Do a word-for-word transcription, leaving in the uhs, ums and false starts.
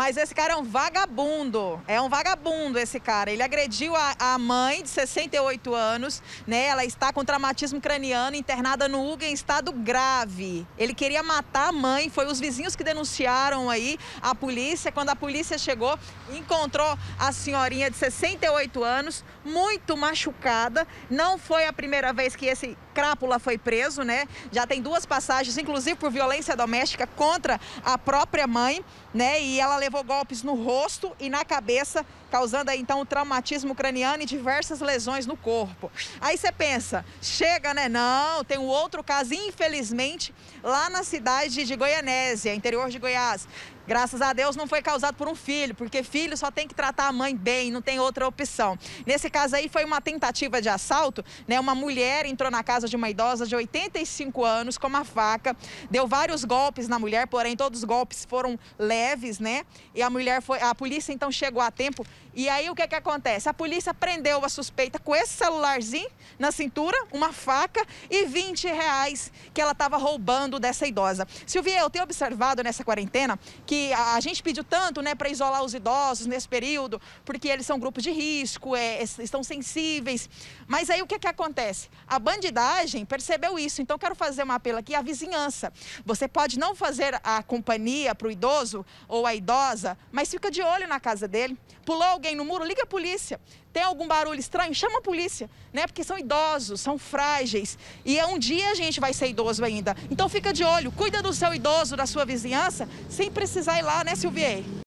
Mas esse cara é um vagabundo, é um vagabundo esse cara. Ele agrediu a, a mãe de sessenta e oito anos, né? Ela está com traumatismo craniano, internada no U G A em estado grave. Ele queria matar a mãe, foi os vizinhos que denunciaram aí a polícia. Quando a polícia chegou, encontrou a senhorinha de sessenta e oito anos, muito machucada. Não foi a primeira vez que esse crápula foi preso, né? Já tem duas passagens, inclusive por violência doméstica contra a própria mãe, né? E ela levou golpes no rosto e na cabeça, causando aí então o traumatismo craniano e diversas lesões no corpo. Aí você pensa, chega, né? Não, tem um outro caso, infelizmente, lá na cidade de Goianésia, interior de Goiás. Graças a Deus não foi causado por um filho, porque filho só tem que tratar a mãe bem, não tem outra opção. Nesse caso aí foi uma tentativa de assalto, né? Uma mulher entrou na casa de uma idosa de oitenta e cinco anos com uma faca, deu vários golpes na mulher, porém todos os golpes foram leves, né? E a mulher foi, a polícia então chegou a tempo. E aí o que que acontece? A polícia prendeu a suspeita com esse celularzinho na cintura, uma faca e vinte reais que ela estava roubando dessa idosa. Silvia, eu tenho observado nessa quarentena que a gente pediu tanto, né, para isolar os idosos nesse período, porque eles são grupos de risco, é, estão sensíveis. Mas aí o que que acontece? A bandidagem percebeu isso, então quero fazer um apelo aqui à vizinhança. Você pode não fazer a companhia para o idoso ou a idosa, mas fica de olho na casa dele. Pulou alguém no muro, liga a polícia. Tem algum barulho estranho? Chama a polícia, né? Porque são idosos, são frágeis. E é um dia a gente vai ser idoso ainda. Então fica de olho, cuida do seu idoso, da sua vizinhança, sem precisar ir lá, né, Silvia?